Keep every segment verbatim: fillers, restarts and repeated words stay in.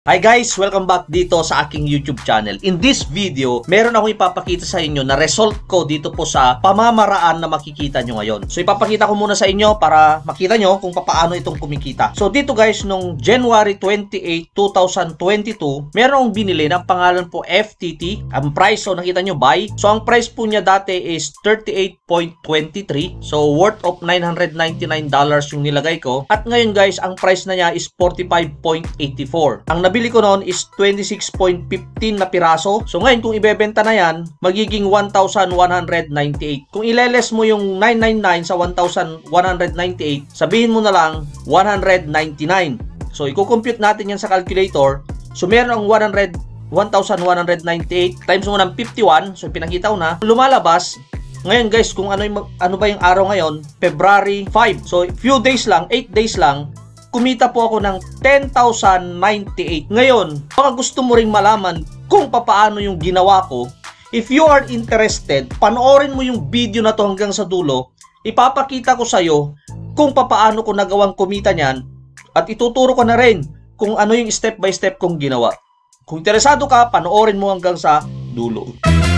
Hi guys! Welcome back dito sa aking YouTube channel. In this video, meron akong ipapakita sa inyo na result ko dito po sa pamamaraan na makikita nyo ngayon. So ipapakita ko muna sa inyo para makita nyo kung paano itong kumikita. So dito guys, nung January twenty-eighth, two thousand twenty-two, meron akong binili ng pangalan po F T T. Ang price, so nakita nyo, buy. So ang price po niya dati is thirty-eight point two three. So worth of nine hundred ninety-nine dollars yung nilagay ko. At ngayon guys, ang price na niya is forty-five point eight four. Ang nabili ko noon is twenty-six point one five na piraso. So ngayon kung ibebenta na yan, magiging one thousand one hundred ninety-eight. Kung ileles mo yung nine ninety-nine sa one thousand one hundred ninety-eight, sabihin mo na lang one hundred ninety-nine. So i-compute natin yan sa calculator. So meron ang one thousand one hundred ninety-eight times mo ng fifty-one. So pinakita ko na. Lumalabas. Ngayon guys, kung ano, yung, ano ba yung araw ngayon, February five. So few days lang, eight days lang, kumita po ako ng ten thousand ninety-eight. Ngayon, baka gusto mo ring malaman kung papaano yung ginawa ko. If you are interested, panoorin mo yung video na to hanggang sa dulo. Ipapakita ko sa'yo kung papaano ko nagawang kumita niyan at ituturo ko na rin kung ano yung step by step kong ginawa. Kung interesado ka, panoorin mo hanggang sa dulo.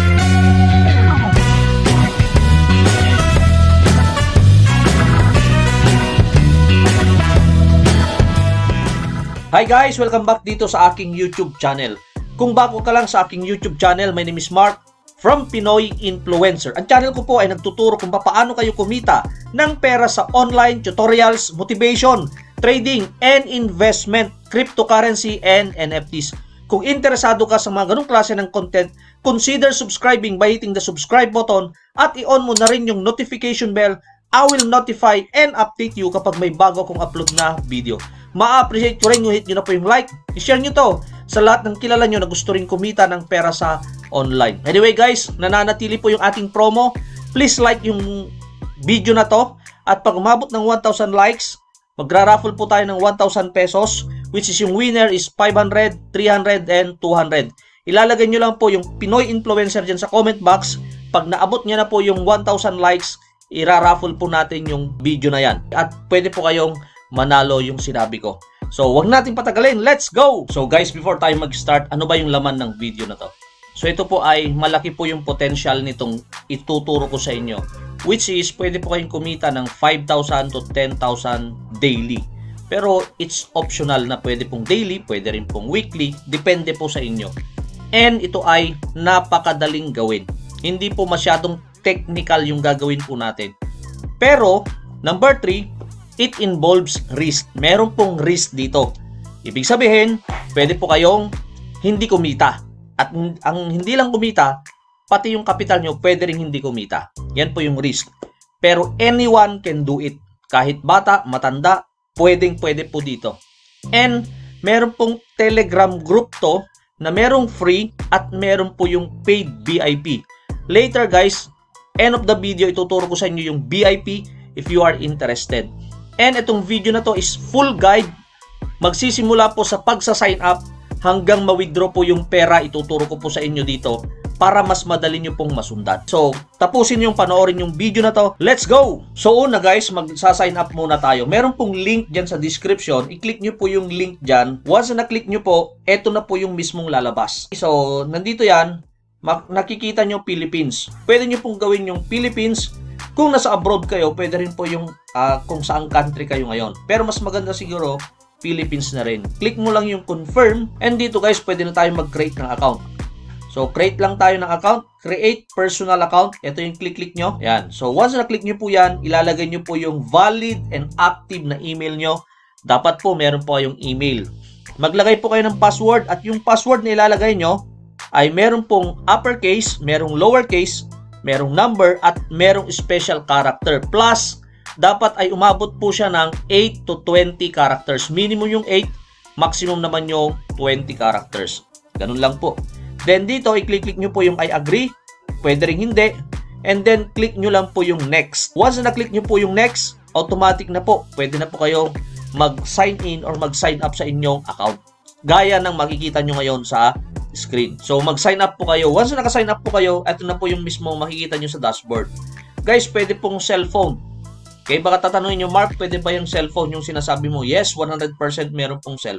Hi guys! Welcome back dito sa aking YouTube channel. Kung bago ka lang sa aking YouTube channel, my name is Mark from Pinoy Influencer. Ang channel ko po ay nagtuturo kung paano kayo kumita ng pera sa online, tutorials, motivation, trading, and investment, cryptocurrency, and N F Ts. Kung interesado ka sa mga ganong klase ng content, consider subscribing by hitting the subscribe button at i-on mo na rin yung notification bell. I will notify and update you kapag may bago akong upload na video. Ma-appreciate ko rin yung hit nyo na po yung like. I-share nyo to sa lahat ng kilala nyo na gusto rin kumita ng pera sa online. Anyway guys, nananatili po yung ating promo. Please like yung video na to. At pag umabot ng one thousand likes, magra-raffle po tayo ng one thousand pesos. Which is yung winner is five hundred, three hundred, and two hundred. Ilalagay nyo lang po yung Pinoy Influencer dyan sa comment box. Pag naabot nyo na po yung one thousand likes, ira-raffle po natin yung video na yan. At pwede po kayong manalo yung sinabi ko. So, wag natin patagalin. Let's go! So, guys, before tayo mag-start, ano ba yung laman ng video na to? So, ito po ay malaki po yung potential nitong ituturo ko sa inyo. Which is, pwede po kayong kumita ng five thousand to ten thousand daily. Pero, it's optional na pwede pong daily, pwede rin pong weekly. Depende po sa inyo. And ito ay napakadaling gawin. Hindi po masyadong technical yung gagawin po natin. Pero, number three, it involves risk. Meron pong risk dito. Ibig sabihin, pwede po kayong hindi kumita. At ang hindi lang kumita, pati yung kapital nyo, pwede rin hindi kumita. Yan po yung risk. Pero anyone can do it. Kahit bata, matanda, pwedeng pwede po dito. And meron pong Telegram group to na merong free at meron po yung paid V I P. Later guys, end of the video, ituturo ko sa inyo yung V I P if you are interested. And itong video na to is full guide. Magsisimula po sa pagsa-sign up hanggang ma-withdraw po yung pera. Ituturo ko po sa inyo dito para mas madali nyo pong masundan. So, tapusin yung panoorin yung video na to. Let's go! So, una guys, magsa-sign up muna tayo. Meron pong link dyan sa description. I-click nyo po yung link dyan. Once na na-click nyo po, eto na po yung mismong lalabas. So, nandito yan. Nakikita nyo Philippines. Pwede nyo pong gawin yung Philippines. Kung nasa abroad kayo, pwede rin po yung uh, kung saang country kayo ngayon. Pero mas maganda siguro, Philippines na rin. Click mo lang yung confirm. And dito guys, pwede na tayo mag-create ng account. So, create lang tayo ng account. Create personal account. Ito yung click-click nyo. Yan. So, once na-click nyo po yan, ilalagay nyo po yung valid and active na email nyo. Dapat po, meron po kayong email. Maglagay po kayo ng password. At yung password na ilalagay nyo, ay meron pong uppercase, merong lowercase, merong number at merong special character. Plus, dapat ay umabot po siya ng eight to twenty characters. Minimum yung eight, maximum naman yung twenty characters. Ganun lang po. Then dito, i-click-click nyo po yung I agree. Pwede rin hindi. And then, click nyo lang po yung next. Once na na-click nyo po yung next, automatic na po. Pwede na po kayong mag-sign in or mag-sign up sa inyong account. Gaya ng makikita nyo ngayon sa screen. So, mag-sign up po kayo. Once na naka-sign up po kayo, ito na po yung mismo makikita nyo sa dashboard. Guys, pwede pong cellphone. Okay, baka tatanungin nyo, Mark, pwede ba yung cellphone yung sinasabi mo? Yes, one hundred percent meron pong cellphone.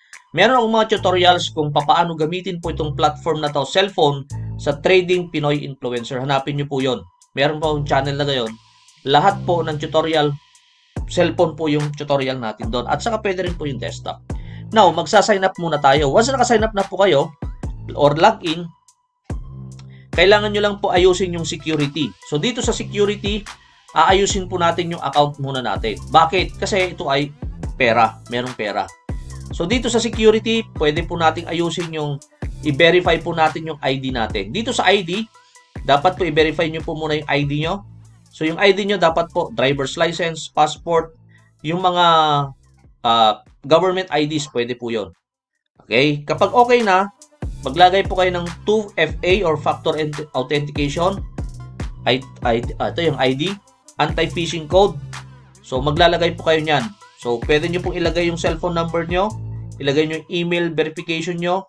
Meron akong mga tutorials kung paano gamitin po itong platform na to, cellphone, sa Trading Pinoy Influencer. Hanapin nyo po yon. Meron po akong channel na gayon. Lahat po ng tutorial, cellphone po yung tutorial natin doon. At saka pwede rin po yung desktop. Now, magsa-sign up muna tayo. Once naka-sign up na po kayo, or login, kailangan nyo lang po ayusin yung security. So, dito sa security, aayusin po natin yung account muna natin. Bakit? Kasi ito ay pera. Merong pera. So, dito sa security, pwede po nating ayusin yung i-verify po natin yung I D natin. Dito sa I D, dapat po i-verify nyo po muna yung I D nyo. So, yung I D nyo dapat po driver's license, passport, yung mga uh, government I Ds, pwede po yun. Okay? Kapag okay na, maglagay po kayo ng two F A or factor authentication. I, I, uh, ito yung I D. Anti-phishing code. So, maglalagay po kayo niyan. So, pwede nyo pong ilagay yung cellphone number nyo. Ilagay nyo yung email verification nyo.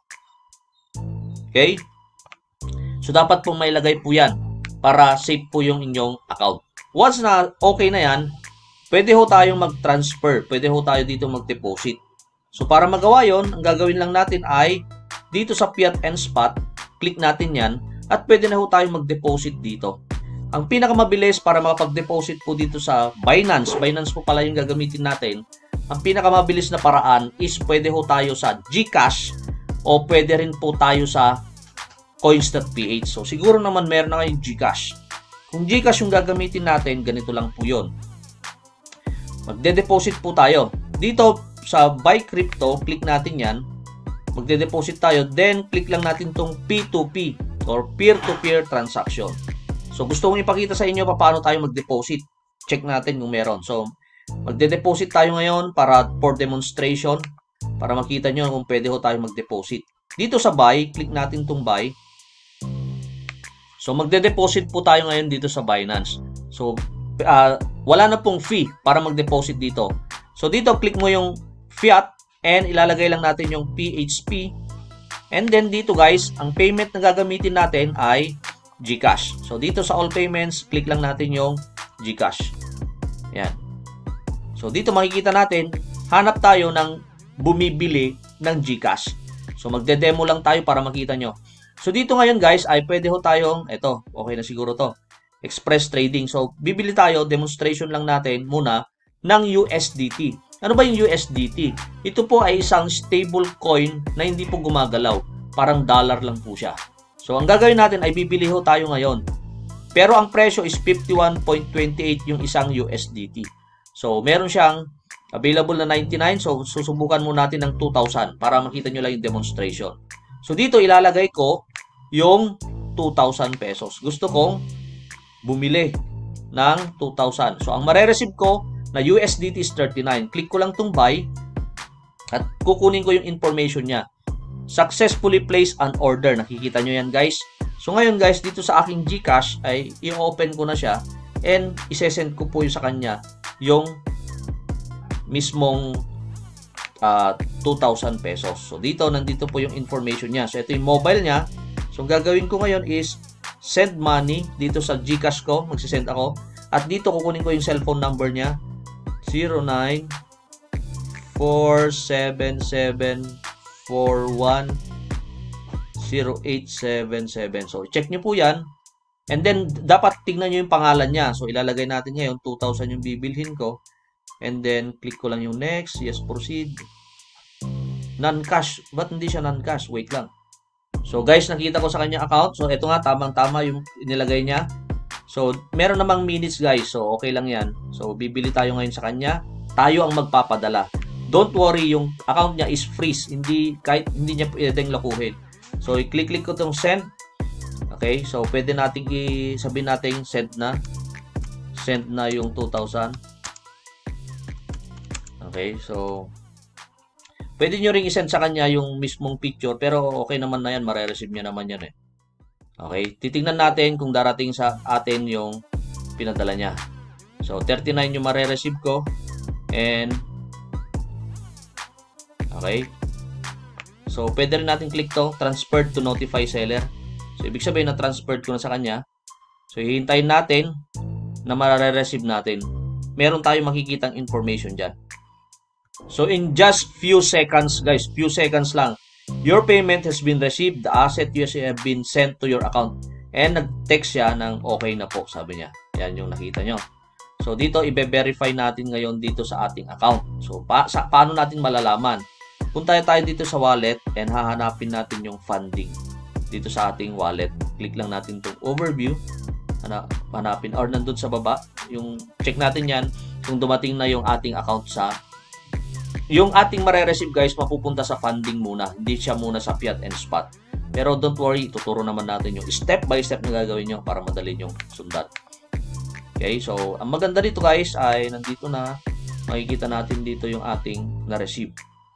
Okay? So, dapat pong mailagay po yan para safe po yung inyong account. Once na okay na yan, pwede ho tayong mag-transfer. Pwede ho tayo dito mag-deposit. So, para magawa yon, ang gagawin lang natin ay dito sa Fiat and Spot, click natin yan at pwede na ho tayong mag-deposit dito. Ang pinakamabilis para makapag-deposit po dito sa Binance, Binance po pala yung gagamitin natin. Ang pinakamabilis na paraan is pwede ho tayo sa GCash o pwede rin po tayo sa coins dot p h. So siguro naman meron na kayong GCash. Kung GCash yung gagamitin natin, ganito lang po yun. Magde-deposit po tayo. Dito sa Buy Crypto, click natin yan. Magde-deposit tayo. Then click lang natin tong P two P or peer-to-peer transaction. So, gusto kong ipakita sa inyo paano tayo mag-deposit. Check natin kung meron. So, magde-deposit tayo ngayon para for demonstration. Para makita nyo kung pwede ho tayo mag-deposit. Dito sa buy, click natin itong buy. So, magde-deposit po tayo ngayon dito sa Binance. So, uh, wala na pong fee para mag-deposit dito. So, dito, click mo yung Fiat and ilalagay lang natin yung P H P. And then, dito guys, ang payment na gagamitin natin ay GCash. So, dito sa all payments, click lang natin yung GCash. Yan. So, dito makikita natin, hanap tayo ng bumibili ng GCash. So, magde-demo lang tayo para makita nyo. So, dito ngayon guys, ay pwede ho tayong, eto, okay na siguro to, Express Trading. So, bibili tayo, demonstration lang natin muna ng U S D T. Ano ba yung U S D T? Ito po ay isang stable coin na hindi po gumagalaw. Parang dollar lang po siya. So, ang gagawin natin ay bibili ho tayo ngayon. Pero ang presyo is fifty-one point two eight yung isang U S D T. So, meron siyang available na ninety-nine. So, susubukan mo natin ng two thousand para makita nyo lang yung demonstration. So, dito ilalagay ko yung two thousand pesos. Gusto kong bumili ng two thousand. So, ang mare-receive ko na U S D T is thirty-nine. Click ko lang itong buy at kukunin ko yung information niya. Successfully placed an order. Nakikita nyo yan guys. So ngayon guys, dito sa aking GCash ay i-open ko na siya and isesend ko po yung sa kanya yung mismong uh, two thousand pesos. So dito, nandito po yung information niya. So ito yung mobile niya. So ang gagawin ko ngayon is send money dito sa GCash ko. Magsisend ako. At dito kukunin ko yung cellphone number niya. zero nine four seven seven four one zero eight seven seven. So, check nyo po yan. And then, dapat tignan nyo yung pangalan niya. So, ilalagay natin ngayon, two thousand yung bibilhin ko. And then, click ko lang yung next. Yes, proceed. Non-cash. Ba't hindi siya non-cash? Wait lang. So, guys, nakita ko sa kanya account. So, ito nga, tamang-tama yung inilagay niya. So, meron namang minutes, guys. So, okay lang yan. So, bibili tayo ngayon sa kanya. Tayo ang magpapadala. Don't worry, yung account niya is freeze. Hindi, kahit hindi niya pwedeng lakuhin. So, i-click-click ko itong send. Okay, so pwede natin i-sabihin natin send na. Send na yung two thousand. Okay, so pwede nyo ring i-send sa kanya yung mismong picture. Pero okay naman na yan, mare-receive niya naman yan eh. Okay, titingnan natin kung darating sa atin yung pinadala niya. So, thirty-nine yung mare-receive ko. And okay. So, pwede rin natin click to, transferred to notify seller. So, ibig sabihin na transferred ko na sa kanya. So, hihintayin natin na mare-receive natin. Meron tayong makikitang information dyan. So in just few seconds guys, few seconds lang, your payment has been received, the asset U S D have been sent to your account. And nag-text siya ng okay na po, sabi niya. Yan yung nakita nyo. So dito i-verify natin ngayon dito sa ating account. So pa sa paano natin malalaman? Punta tayo dito sa wallet and hahanapin natin yung funding dito sa ating wallet. Click lang natin itong overview. Hanapin or nandun sa baba. Yung check natin yan kung dumating na yung ating account sa yung ating mare-receive guys, mapupunta sa funding muna. Hindi siya muna sa fiat and spot. Pero don't worry, tuturo naman natin yung step by step na gagawin nyo para madali yung sundan. Okay, so ang maganda dito guys ay nandito na, makikita natin dito yung ating na-receive.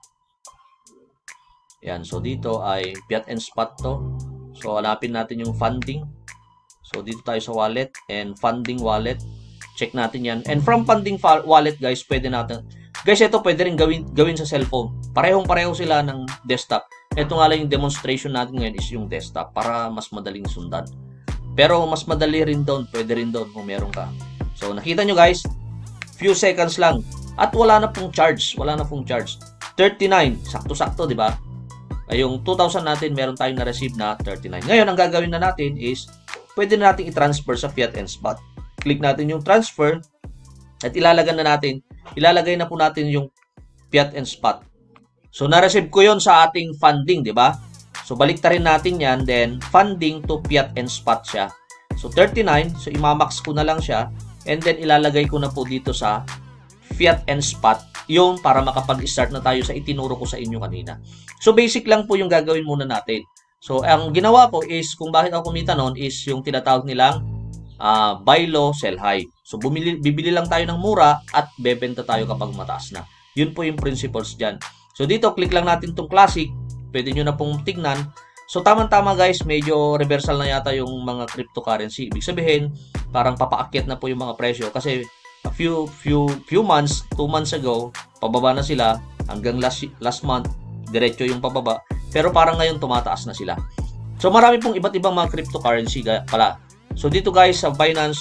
Yan, so dito ay fiat and spot to. So hanapin natin yung funding. So dito tayo sa wallet and funding wallet. Check natin yan. And from funding wallet guys, pwede natin guys, ito pwede rin gawin, gawin sa cellphone. Parehong-pareho sila ng desktop. Ito nga lang yung demonstration natin ngayon is yung desktop para mas madaling sundan. Pero mas madali rin doon. Pwede rin doon kung meron ka. So, nakita nyo guys, few seconds lang. At wala na pong charge. Wala na pong charge. thirty-nine. Sakto-sakto, di ba? Ay, yung two thousand natin, meron tayong na-receive na thirty-nine. Ngayon, ang gagawin na natin is, pwede na natin i-transfer sa fiat and spot. Click natin yung transfer at ilalagan na natin ilalagay na po natin yung fiat and spot. So, na-receive ko yon sa ating funding, di ba? So, baliktarin natin yan. Then, funding to fiat and spot siya. So, thirty-nine. So, imamax ko na lang siya. And then, ilalagay ko na po dito sa fiat and spot. Yung para makapag-start na tayo sa itinuro ko sa inyo kanina. So, basic lang po yung gagawin muna natin. So, ang ginawa ko is, kung bakit ako kumita noon, is yung tinatawag nilang Uh, buy low, sell high. So, bumili, bibili lang tayo ng mura at bebenta tayo kapag mataas na. Yun po yung principles dyan. So, dito, click lang natin itong classic. Pwede nyo na pong tignan. So, tamang-tama guys, medyo reversal na yata yung mga cryptocurrency. Ibig sabihin, parang papaakyat na po yung mga presyo. Kasi, a few, few, few months, two months ago, pababa na sila. Hanggang last, last month, diretso yung pababa. Pero parang ngayon, tumataas na sila. So, marami pong iba't ibang mga cryptocurrency pala. So, dito guys, sa Binance,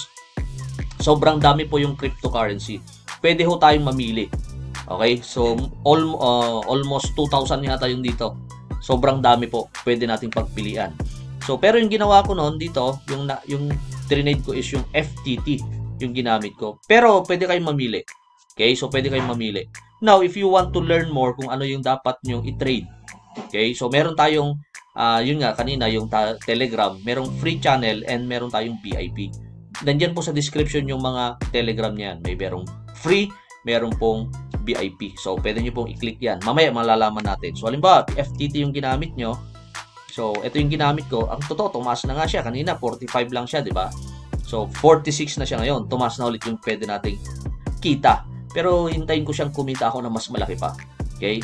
sobrang dami po yung cryptocurrency. Pwede ho tayong mamili. Okay? So, all, uh, almost two thousand yata yung dito. Sobrang dami po. Pwede nating pagpilian. So, pero yung ginawa ko noon dito, yung, na, yung trinade ko is yung F T T, yung ginamit ko. Pero, pwede kayong mamili. Okay? So, pwede kayong mamili. Now, if you want to learn more kung ano yung dapat nyong i-trade. Okay? So, meron tayong Uh, yun nga, kanina, yung Telegram, merong free channel and meron tayong V I P. Nandiyan po sa description yung mga Telegram niyan. May merong free, meron pong V I P. So, pwede nyo pong i-click yan. Mamaya, malalaman natin. So, halimbawa, F T T yung ginamit nyo. So, ito yung ginamit ko. Ang totoo, tumaas na nga siya. Kanina, forty-five lang siya, di ba? So, forty-six na siya ngayon. Tumaas na ulit yung pwede nating kita. Pero, hintayin ko siyang kumita ako na mas malaki pa. Okay?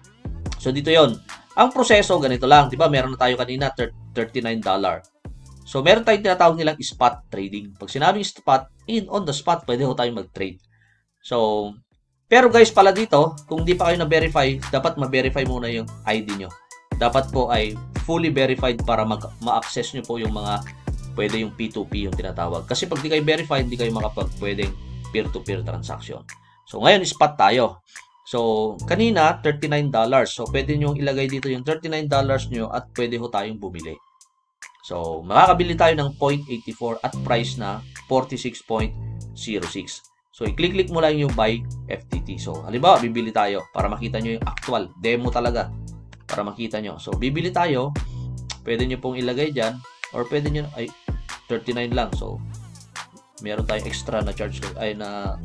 So, dito yon. Ang proseso, ganito lang. Diba, meron na tayo kanina, thirty-nine dollars. So, meron tayong tinatawag nilang spot trading. Pag sinabing spot, in on the spot, pwede ho tayong mag-trade. So, pero guys, pala dito, kung di pa kayo na-verify, dapat ma-verify muna yung I D nyo. Dapat po ay fully verified para ma-access nyo po yung mga, pwede yung P two P yung tinatawag. Kasi pag di kayo verified, hindi kayo makapag pwedeng peer-to-peer transaction. So, ngayon, spot tayo. So, kanina, thirty-nine dollars. So, pwede nyo ilagay dito yung thirty-nine dollars nyo at pwede ho tayong bumili. So, makakabili tayo ng zero point eight four at price na forty-six point zero six. So, i-click-click mo lang yung buy F T T. So, halimbawa, bibili tayo para makita nyo yung actual. Demo talaga para makita nyo. So, bibili tayo. Pwede nyo pong ilagay dyan. Or pwede nyo, ay, thirty-nine lang. So, meron tayong extra na charge, ay na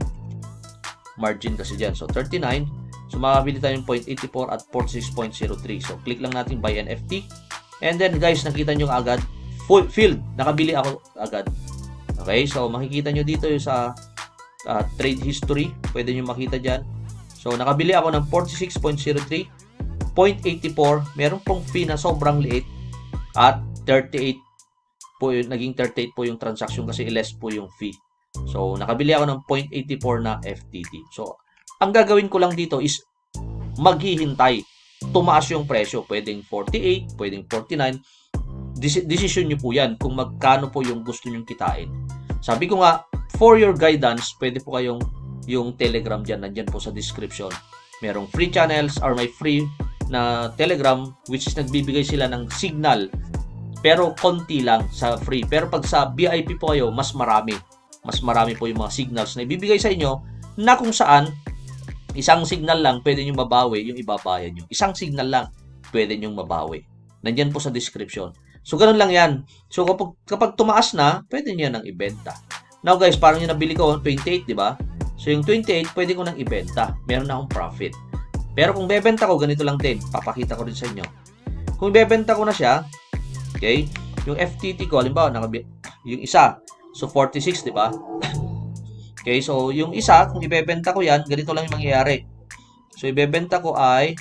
margin kasi dyan. So, thirty-nine. So, makakabili tayo ng zero point eight four at forty-six point zero three. So, click lang natin buy N F T. And then, guys, nakita nyo agad, full filled. Nakabili ako agad. Okay? So, makikita nyo dito yung sa uh, trade history. Pwede nyo makita dyan. So, nakabili ako ng forty-six point zero three, zero point eight four. Meron pong fee na sobrang liit. At thirty-eight po, naging thirty-eight po yung transaction kasi less po yung fee. So, nakabili ako ng zero point eight four na F T T. So, ang gagawin ko lang dito is maghihintay. Tumaas yung presyo. Pwedeng forty-eight, pwedeng forty-nine. Desi decision nyo po yan kung magkano po yung gusto nyong kitain. Sabi ko nga, for your guidance, pwede po kayong yung Telegram dyan. Nandyan po sa description. merong free channels or may free na Telegram, which is nagbibigay sila ng signal. Pero konti lang sa free. Pero pag sa V I P po kayo, mas marami. Mas marami po yung mga signals na ibibigay sa inyo na kung saan isang signal lang pwede nyo mabawi yung ibabayan nyo. Isang signal lang pwede nyo mabawi. Nandyan po sa description. So, ganun lang yan. So, kapag, kapag tumaas na, pwede nyo nang ibenta. Now guys, parang yung nabili ko, twenty-eight, di ba? So, yung twenty-eight, pwede ko nang ibenta. Meron na akong profit. Pero kung bebenta ko, ganito lang din. Papakita ko rin sa inyo. Kung bebenta ko na siya, okay, yung F T T ko, halimbawa, yung isa, so forty-six, di ba? Okay, so yung isa, kung ibebenta ko yan, ganito lang yung mangyayari. So, ibebenta ko ay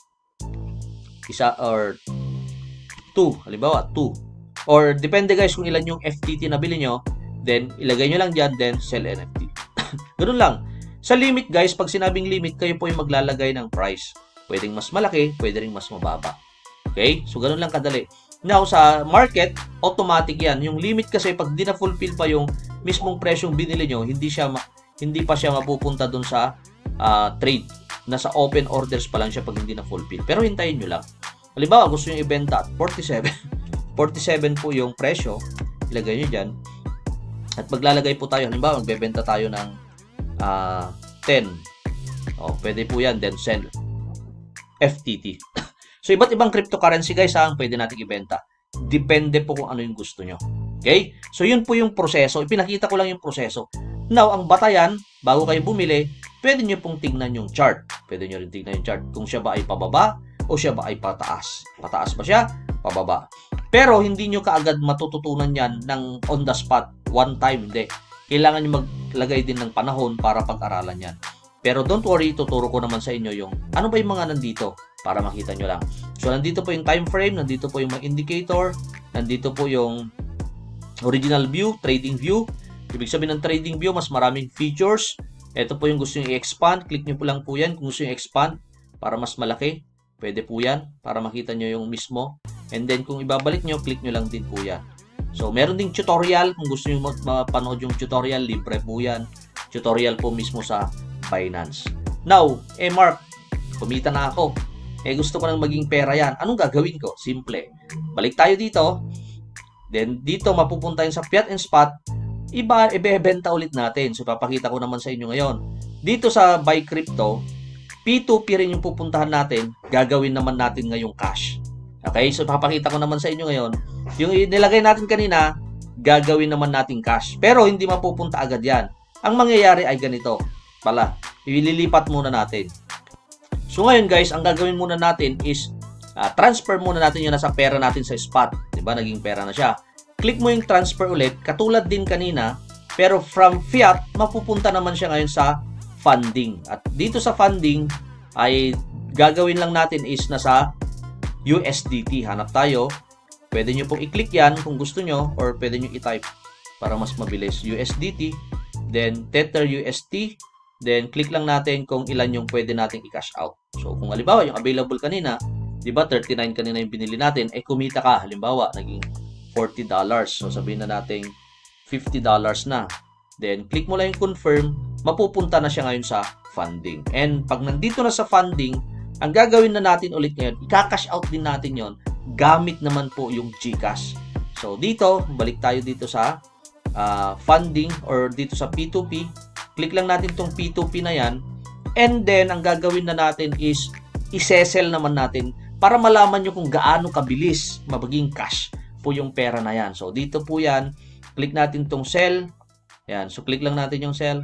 isa or two, halimbawa, two. Or, depende guys kung ilan yung F T T na bili nyo, then, ilagay nyo lang dyan, then, sell N F T. Ganun lang. Sa limit guys, pag sinabing limit, kayo po yung maglalagay ng price. Pwedeng mas malaki, pwede rin mas mababa. Okay? So, ganun lang kadali. Now, sa market, automatic yan. Yung limit kasi, pag di na-fulfill pa yung mismong presyong binili nyo, hindi siya ma hindi pa siya mapupunta dun sa uh, trade. Nasa open orders pa lang siya pag hindi na-fulfill. Pero hintayin nyo lang. Halimbawa, gusto nyo ibenta at forty-seven. forty-seven po yung presyo. Ilagay nyo dyan. At maglalagay po tayo, halimbawa, magbebenta tayo ng uh, ten. O, pwede po yan, then sell F T T. So, iba't ibang cryptocurrency guys, ha, ang pwede natin ibenta. Depende po kung ano yung gusto nyo. Okay? So, yun po yung proseso. Ipinakita ko lang yung proseso. Now, ang batayan, bago kayo bumili, pwede nyo pong tingnan yung chart. Pwede nyo rin tingnan yung chart kung siya ba ay pababa o siya ba ay pataas. Pataas ba siya? Pababa. Pero, hindi nyo kaagad matututunan yan ng on the spot, one time, hindi. Kailangan nyo maglagay din ng panahon para pag-aralan yan. Pero don't worry, tuturo ko naman sa inyo yung ano ba yung mga nandito para makita nyo lang. So, nandito po yung time frame, nandito po yung mga indicator, nandito po yung original view, trading view. Ibig sabihin ng trading view, mas maraming features. Ito po yung gusto nyo i-expand. Click nyo po lang po yan kung gusto nyo i-expand para mas malaki. Pwede po yan para makita nyo yung mismo. And then, kung ibabalik nyo, click nyo lang din po yan. So, meron ding tutorial. Kung gusto nyo mapanood yung tutorial, libre po yan. Tutorial po mismo sa Binance. Now, eh Mark, kumita na ako. Eh gusto ko nang maging pera yan. Anong gagawin ko? Simple. Balik tayo dito. Then, dito mapupunta yun sa fiat and spot. Iba, ibebenta ulit natin. So, papakita ko naman sa inyo ngayon. Dito sa Buy Crypto, P two P rin yung pupuntahan natin. Gagawin naman natin ngayong cash. Okay? So, papakita ko naman sa inyo ngayon. Yung nilagay natin kanina, gagawin naman natin cash. Pero, hindi mapupunta agad yan. Ang mangyayari ay ganito. Pala, ililipat muna natin. So, ngayon guys, ang gagawin muna natin is uh, transfer muna natin yung nasa pera natin sa spot. Diba? Naging pera na siya. Click mo yung transfer ulit. Katulad din kanina. Pero from fiat, mapupunta naman siya ngayon sa funding. At dito sa funding, ay gagawin lang natin is nasa U S D T. Hanap tayo. Pwede nyo pong i-click yan kung gusto nyo or pwede nyo i-type para mas mabilis. U S D T. Then, Tether U S T. Then, click lang natin kung ilan yung pwede nating i-cash out. So, kung halimbawa, yung available kanina, di ba, thirty-nine kanina yung binili natin, eh, kumita ka, halimbawa, naging forty dollars. So, sabihin na natin, fifty dollars na. Then, click mo lang yung confirm, mapupunta na siya ngayon sa funding. And, pag nandito na sa funding, ang gagawin na natin ulit ngayon, i-cash out din natin yon gamit naman po yung GCash. So, dito, balik tayo dito sa uh, funding or dito sa P two P. Click lang natin tong P two P na yan. And then, ang gagawin na natin is i-sell naman natin para malaman nyo kung gaano kabilis mabaging cash po yung pera na yan. So, dito po yan. Click natin tong sell. Yan. So, click lang natin yung sell.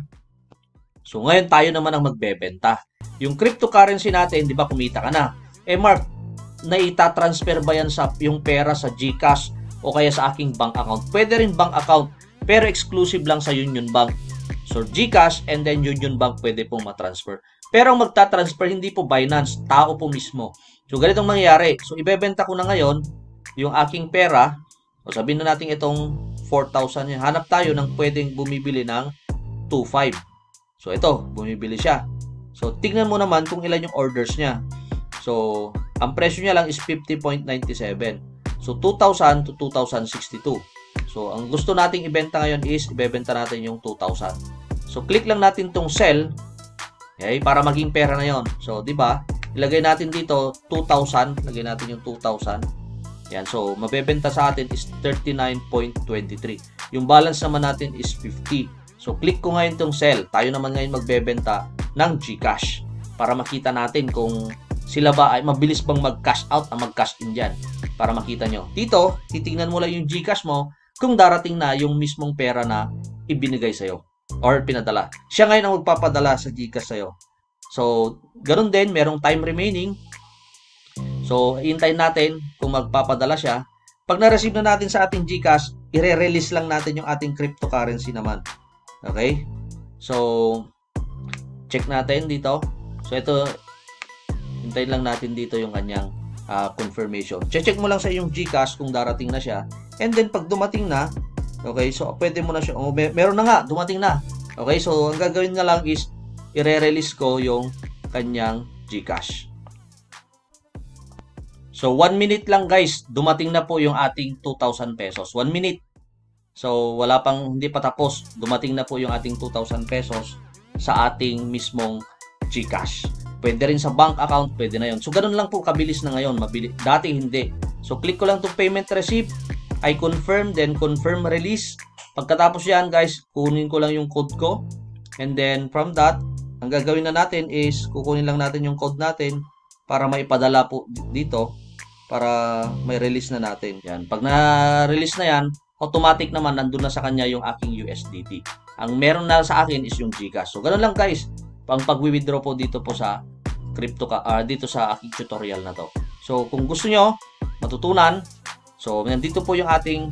So, ngayon tayo naman ang magbebenta. Yung cryptocurrency natin, di ba, kumita ka na. Eh, Mark, naita-transfer ba yan sa yung pera sa GCash o kaya sa aking bank account? Pwede rin bank account, pero exclusive lang sa Union Bank. So, GCash and then Union Bank pwede pong matransfer. Pero ang magta-transfer, hindi po Binance, tao po mismo. So, ganitong mangyayari. So, ibebenta ko na ngayon yung aking pera. O, sabihin na natin itong four thousand. Hanap tayo ng pwedeng bumibili ng two five. So, ito, bumibili siya. So, tignan mo naman kung ilan yung orders niya. So, ang presyo niya lang is fifty point nine seven. So, two thousand to two thousand sixty-two. So, ang gusto nating ibenta ngayon is ibebenta natin yung two thousand. So, click lang natin tong sell. Okay? Para maging pera na yon. So, di ba? Ilagay natin dito two thousand. Lagay natin yung two thousand. Yan. So, mabebenta sa atin is thirty-nine point two three. Yung balance naman natin is fifty. So, click ko ngayon itong sell. Tayo naman ngayon magbebenta ng GCash para makita natin kung sila ba ay mabilis bang mag-cash out o mag-cash in dyan para makita nyo. Dito, titingnan mo lang yung GCash mo kung darating na yung mismong pera na ibinigay sa'yo or pinadala. Siya ngayon ang magpapadala sa GCash sa'yo. So, ganun din, merong time remaining. So, hintayin natin kung magpapadala siya. Pag na-receive na natin sa ating GCash, i-re-release lang natin yung ating cryptocurrency naman. Okay? So, check natin dito. So, ito, hintayin lang natin dito yung kanyang uh, confirmation. Check mo lang sa iyong GCash kung darating na siya. And then, pag dumating na, okay, so, pwede mo na siya. Oh, may, meron na nga, dumating na. Okay, so, ang gagawin na lang is, i-re-release ko yung kanyang GCash. So, one minute lang guys, dumating na po yung ating two thousand pesos. one minute. So, wala pang, hindi pa tapos. Dumating na po yung ating two thousand pesos sa ating mismong GCash. Pwede rin sa bank account, pwede na yun. So, ganun lang po kabilis na ngayon. Mabili, dati hindi. So, click ko lang itong payment receipt. I confirm, then confirm release. Pagkatapos yan guys, kunin ko lang yung code ko. And then, from that, ang gagawin na natin is, kukunin lang natin yung code natin para maipadala po dito. Para may release na natin. Yan. Pag na-release na yan, automatic naman nandun na sa kanya yung aking U S D T. Ang meron na sa akin is yung GCash. So, ganun lang guys. Pang pag-withdraw po dito po sa crypto ka, uh, dito sa aking tutorial na to. So, kung gusto nyo matutunan, so, nandito po yung ating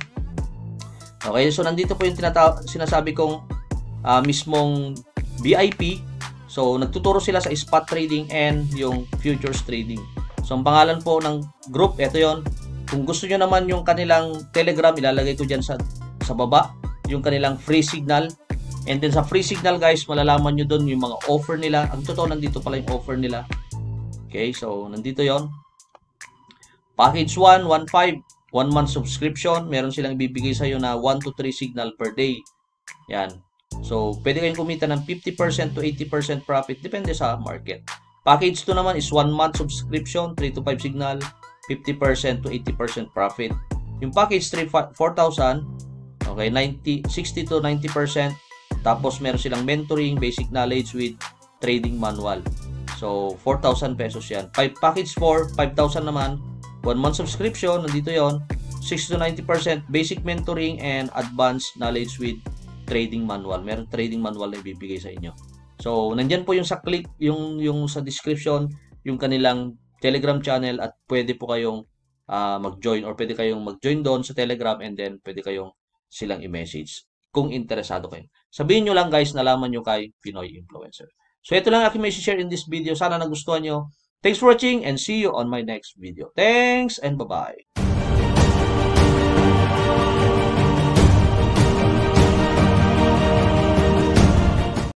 okay, so, nandito po yung tinata sinasabi kong uh, mismong V I P. So, nagtuturo sila sa spot trading and yung futures trading. So, ang pangalan po ng group, ito yon. Kung gusto nyo naman yung kanilang Telegram, ilalagay ko dyan sa, sa baba, yung kanilang free signal. And then sa free signal guys, malalaman nyo doon yung mga offer nila. Ang totoo, nandito pala yung offer nila. Okay, so nandito yon. Package one, one point five, one month subscription. Meron silang ibibigay sa'yo na one to three signal per day. Yan. So, pwede kayong kumita ng fifty percent to eighty percent profit. Depende sa market. Package two naman is one month subscription, three to five signal, fifty percent to eighty percent profit. Yung package three, four thousand, okay, ninety, sixty to ninety percent. Tapos meron silang mentoring, basic knowledge with trading manual. So, four thousand pesos yan. Package four, five thousand naman, one month subscription, nandito yon, sixty to ninety percent basic mentoring and advanced knowledge with trading manual. Meron trading manual na ibibigay sa inyo. So, nandyan po yung sa click, yung, yung sa description, yung kanilang Telegram channel at pwede po kayong uh, mag-join or pwede kayong mag-join doon sa Telegram and then pwede kayong silang i-message kung interesado kayo. Sabihin nyo lang guys, nalaman nyo kay Pinoy Influencer. So, ito lang aking may share in this video. Sana nagustuhan nyo. Thanks for watching and see you on my next video. Thanks and bye-bye.